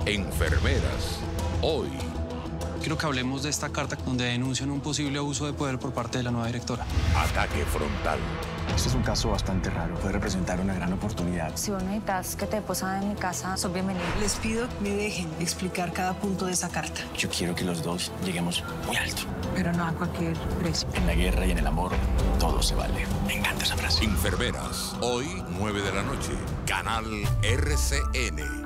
Enfermeras, hoy. Quiero que hablemos de esta carta donde denuncian un posible abuso de poder por parte de la nueva directora. Ataque frontal. Este es un caso bastante raro. Puede representar una gran oportunidad. Si vos necesitas que te posan en mi casa, sos bienvenido. Les pido que me dejen explicar cada punto de esa carta. Yo quiero que los dos lleguemos muy alto. Pero no a cualquier precio. En la guerra y en el amor, todo se vale. Me encanta esa frase. Enfermeras, hoy 9 de la noche. Canal RCN.